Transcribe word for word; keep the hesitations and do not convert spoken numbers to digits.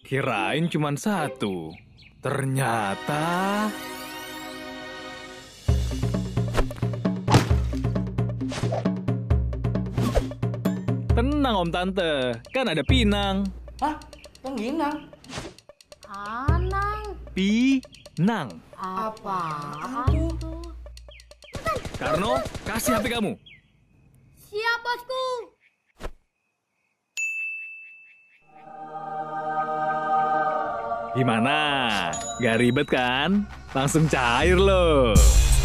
Kirain cuma satu. Ternyata... Tenang Om Tante, kan ada Pinang. Hah? Pengginang? Anang. Pinang. Apaan tuh? Karno, kasih H P kamu. Siap, bosku. Gimana? Gak ribet kan? Langsung cair loh.